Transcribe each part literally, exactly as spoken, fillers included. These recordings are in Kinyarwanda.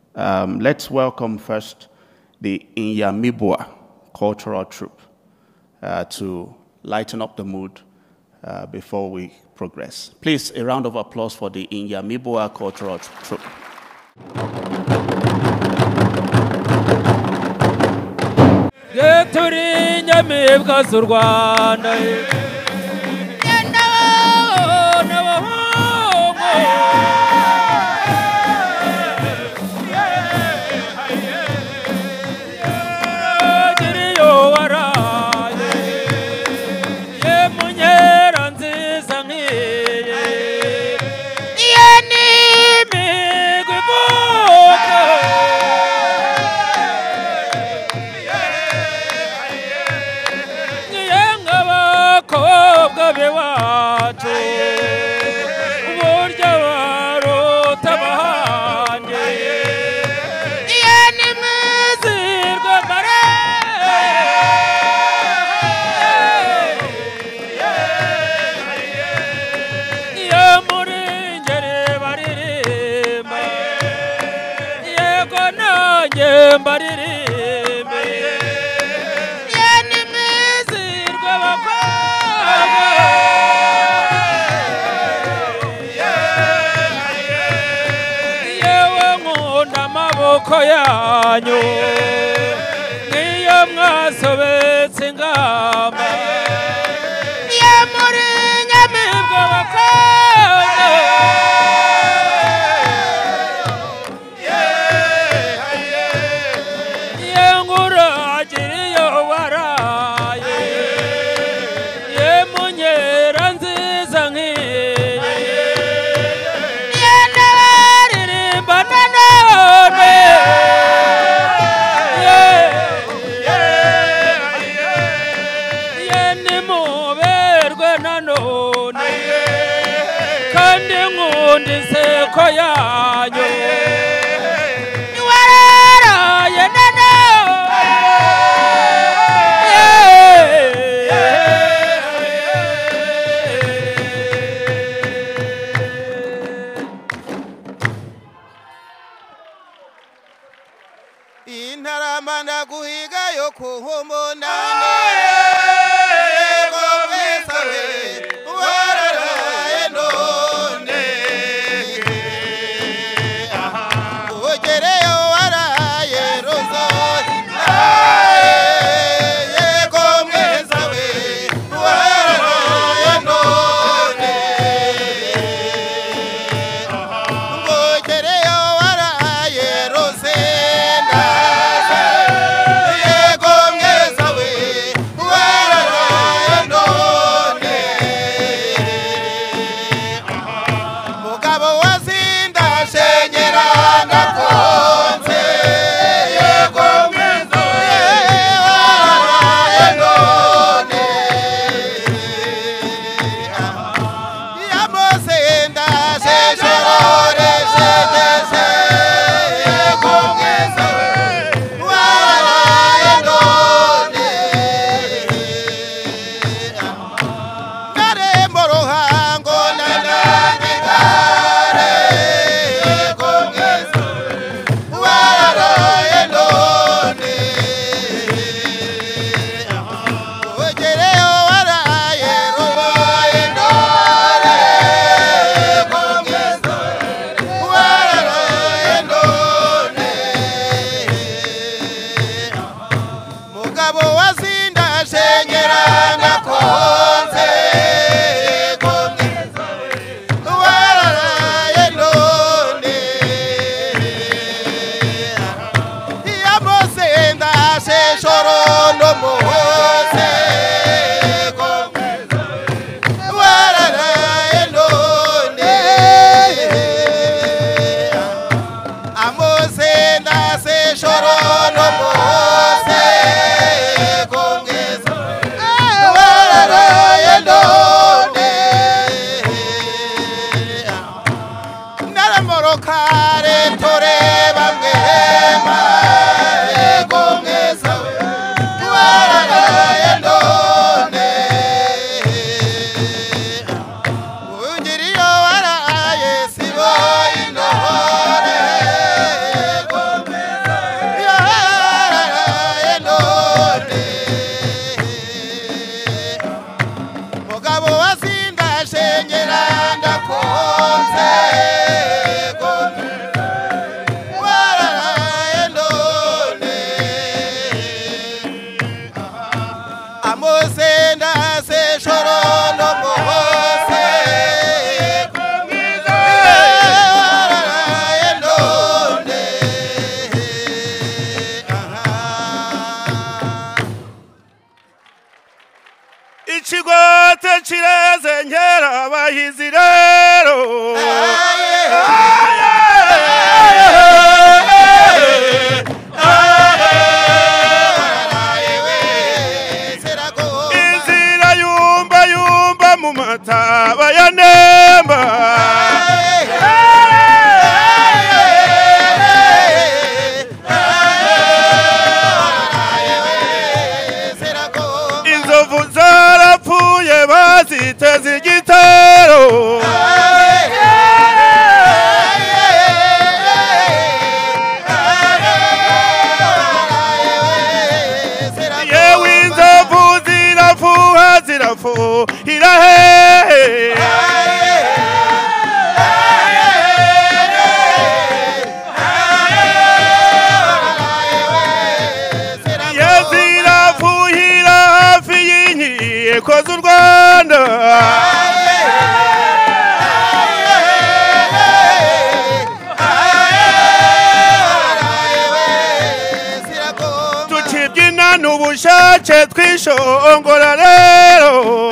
Um, let's welcome first the Inyamibwa cultural troupe uh, to lighten up the mood uh, before we progress. Please, a round of applause for the Inyamibwa cultural troupe. Koyanyo niyo mwasobetse ingamba ye muri Nyamibwa bakobwa ye nguragiriyo waraye ye munyera nziza nk'iyi ye naririmba nanone inseko yanyu niwararaye nana intarama ndaguhiga yo kuhumunana yeah. abahizi rero inzira yumba yumba mu mataba ya Nemba inzovu zarapfuye baziteze igitero yewe inzovu zirafuha zirafuhira hehe zirafuhira hafi y'inkiko z'u Rwanda tukibyina n'ubushake twishongora rero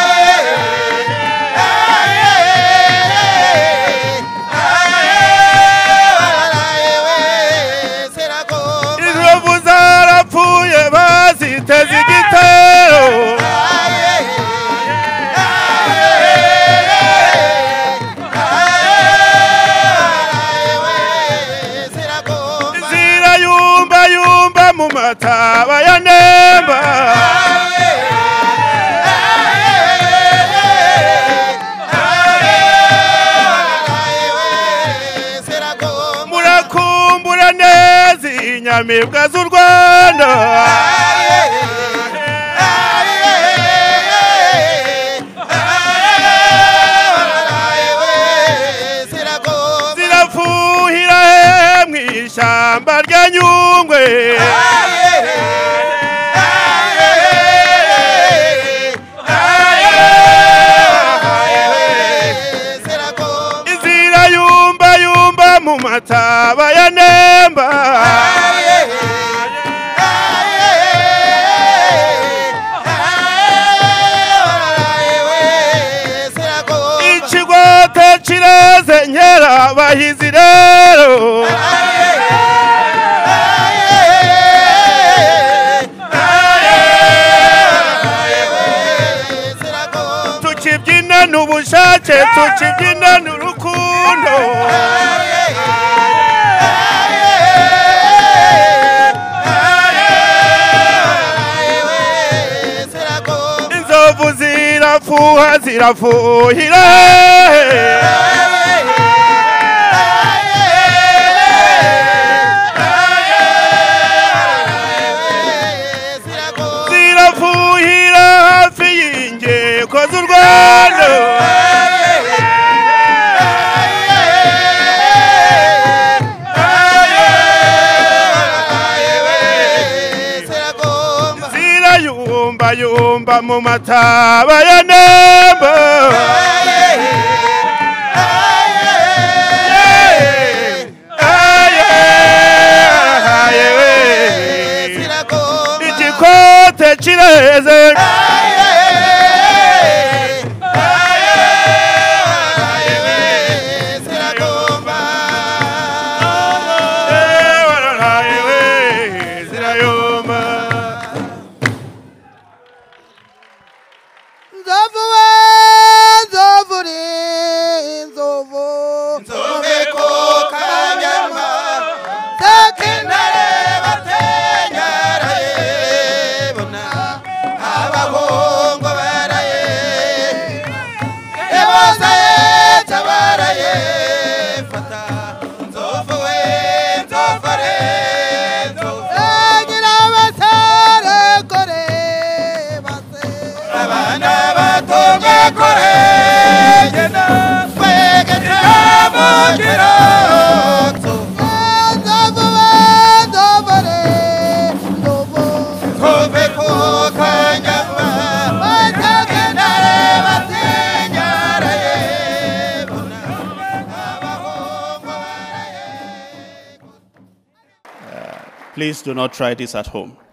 inzovu zarapfuye baziteze igitero zirayumba yumba mu mataba ya Nemba murakumbura neza inyamibwa z'u Rwanda zirafuhira he mw'ishyamba rya Nyungwe inzira yumba yumba mu mataba ya Nemba ikigote kireze nkera abahizi rero tukibyina n'ubushake tukibyina n'urukundo inzovu zirafuha zirafuhira zirafuhira hafi y'inkiko z'u Rwanda zirayumba yumba mu mataba ya Nemba igikote kireze Nzovu we nzovu ri nzovu nzove ko kanyama takindare batenyaraye bona abahongo baraye ebozaye tabaraye fata nzovu we nzovu re nzovu agira basare kore base abana batonge kore gena kwegeta mugiro nzovu we nzovu re nzovu nzove ko kanyama batagendare batenyaraye bona abahongo baraye. Please do not try this at home.